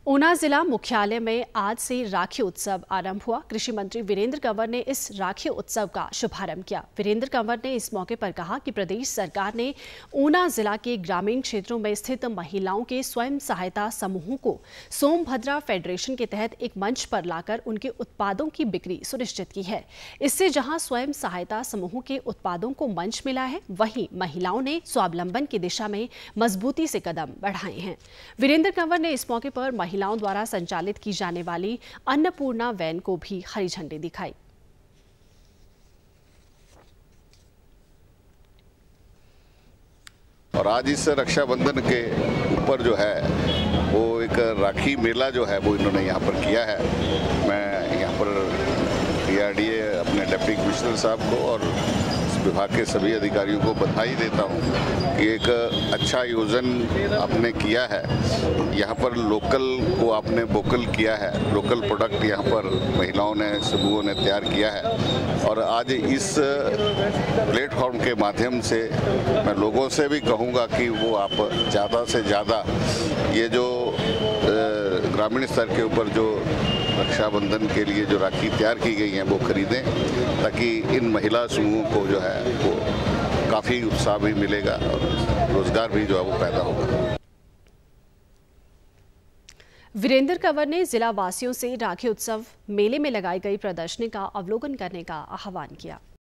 ऊना जिला मुख्यालय में आज से राखी उत्सव आरंभ हुआ। कृषि मंत्री वीरेंद्र कंवर ने इस राखी उत्सव का शुभारंभ किया। वीरेंद्र कंवर ने इस मौके पर कहा कि प्रदेश सरकार ने ऊना जिला के ग्रामीण क्षेत्रों में स्थित महिलाओं के स्वयं सहायता समूहों को सोमभद्रा फेडरेशन के तहत एक मंच पर लाकर उनके उत्पादों की बिक्री सुनिश्चित की है। इससे जहां स्वयं सहायता समूहों के उत्पादों को मंच मिला है, वहीं महिलाओं ने स्वावलंबन की दिशा में मजबूती से कदम बढ़ाए हैं। वीरेंद्र कंवर ने इस मौके पर महिलाओं द्वारा संचालित की जाने वाली अन्नपूर्णा वैन को भी हरी झंडी दिखाई। और आज इस रक्षाबंधन के ऊपर जो है वो एक राखी मेला जो है वो इन्होंने यहाँ पर किया है। मैं यहाँ पर DRDA अपने डिप्टी कमिश्नर साहब को और विभाग के सभी अधिकारियों को बधाई देता हूँ कि एक अच्छा आयोजन आपने किया है। यहाँ पर लोकल को आपने वोकल किया है, लोकल प्रोडक्ट यहाँ पर महिलाओं ने समूहों ने तैयार किया है। और आज इस प्लेटफॉर्म के माध्यम से मैं लोगों से भी कहूँगा कि वो आप ज़्यादा से ज़्यादा ये जो ग्रामीण स्तर के ऊपर जो रक्षाबंधन के लिए जो राखी तैयार की गई हैं वो खरीदें, ताकि इन महिला समूहों को जो है वो काफ़ी उत्साह भी मिलेगा और रोजगार भी जो है वो पैदा होगा। वीरेंद्र कंवर ने जिला वासियों से राखी उत्सव मेले में लगाई गई प्रदर्शनी का अवलोकन करने का आह्वान किया।